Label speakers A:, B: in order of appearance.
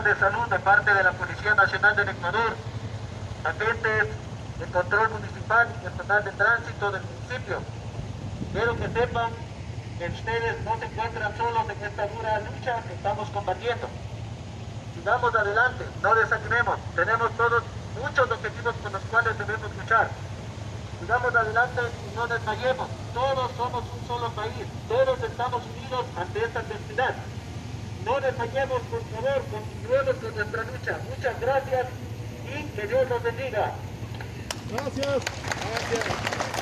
A: de salud de parte de la Policía Nacional del Ecuador, agentes de control municipal y personal de tránsito del municipio. Quiero que sepan que ustedes no se encuentran solos en esta dura lucha que estamos combatiendo. Sigamos adelante, no desanimemos, tenemos todos muchos objetivos con los cuales debemos luchar. Sigamos adelante y no desmayemos, todos somos un solo país, todos estamos unidos ante esta adversidad. No desmayemos, por favor, continuemos con nuestra lucha. Muchas gracias y que Dios nos bendiga.
B: Gracias.